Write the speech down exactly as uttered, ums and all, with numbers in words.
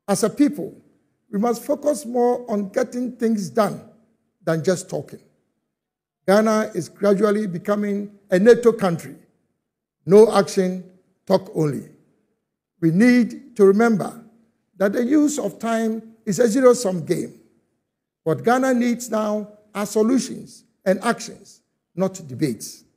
As a people, we must focus more on getting things done than just talking. Ghana is gradually becoming a NATO country. No action, talk only. We need to remember that the use of time is a zero-sum game. What Ghana needs now are solutions and actions, not debates.